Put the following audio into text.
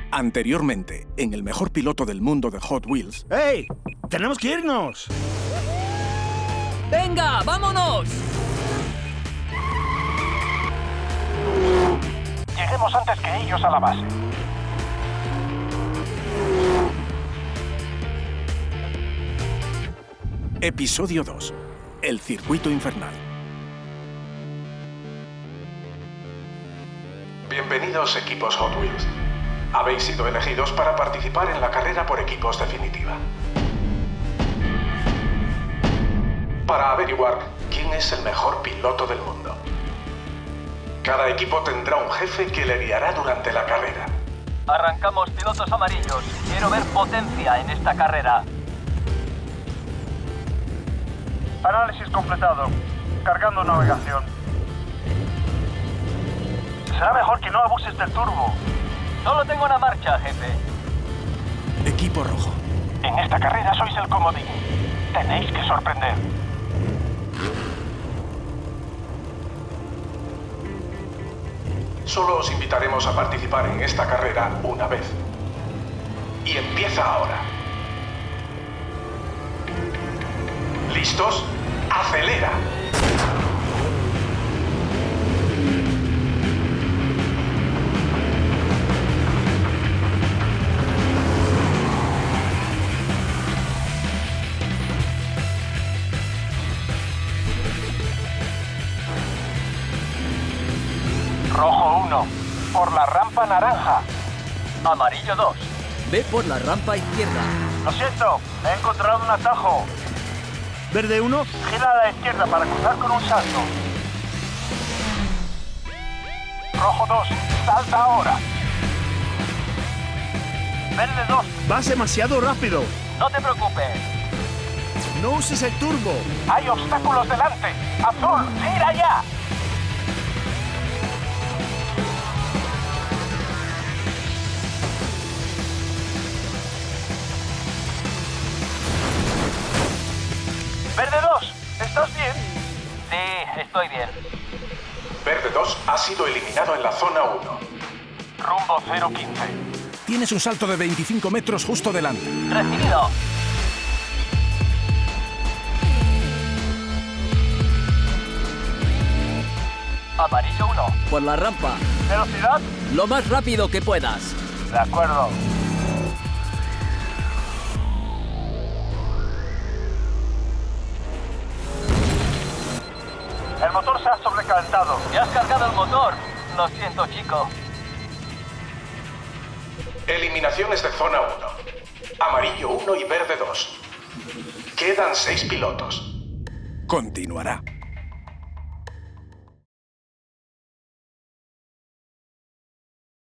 Anteriormente, en el mejor piloto del mundo de Hot Wheels... ¡Hey! ¡Tenemos que irnos! ¡Venga, vámonos! Lleguemos antes que ellos a la base. Episodio 2. El circuito infernal. Bienvenidos, equipos Hot Wheels. Habéis sido elegidos para participar en la carrera por equipos definitiva. Para averiguar quién es el mejor piloto del mundo. Cada equipo tendrá un jefe que le guiará durante la carrera. Arrancamos, pilotos amarillos. Quiero ver potencia en esta carrera. Análisis completado. Cargando navegación. Será mejor que no abuses del turbo. Solo tengo una marcha, jefe. Equipo rojo. En esta carrera sois el comodín. Tenéis que sorprender. Solo os invitaremos a participar en esta carrera una vez. Y empieza ahora. ¿Listos? ¡Acelera! Rojo 1. Por la rampa naranja. Amarillo 2. Ve por la rampa izquierda. Lo siento. He encontrado un atajo. Verde 1. Gira a la izquierda para cruzar con un salto. Rojo 2. Salta ahora. Verde 2. Vas demasiado rápido. No te preocupes. No uses el turbo. Hay obstáculos delante. Azul, gira ya. Verde 2. ¿Estás bien? Sí, estoy bien. Verde 2 ha sido eliminado en la zona 1. Rumbo 015. Tienes un salto de 25 metros justo delante. Recibido. Amarillo 1. Por la rampa. ¿Velocidad? Lo más rápido que puedas. De acuerdo. El motor se ha sobrecalentado. ¿Ya has cargado el motor? Lo siento, chico. Eliminaciones de zona 1. Amarillo 1 y verde 2. Quedan 6 pilotos. Continuará.